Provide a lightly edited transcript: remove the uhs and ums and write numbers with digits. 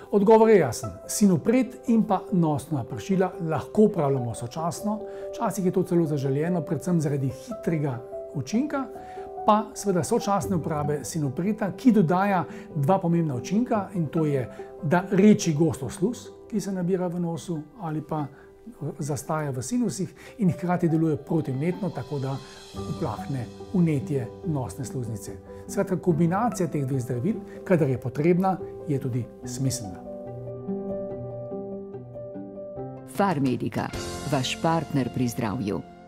Odgovor je jasen. Sinopret in pa nosna pršila lahko upravljamo sočasno, včasih je to celo zaželeno, predvsem zaradi hitrega učinka, pa seveda sočasne uporabe sinopreta, ki dodaja dva pomembna učinka, in to je, da reči gosto sluz, ki se nabira v nosu ali pa zastaja v sinusih, in hkrati deluje protivnetno, tako da uplahne vnetje nosne sluznice. Skratka, kombinacija teh dveh zdravil, kadar je potrebna, je tudi smiselna. Farmedica, vaš partner pri zdravju.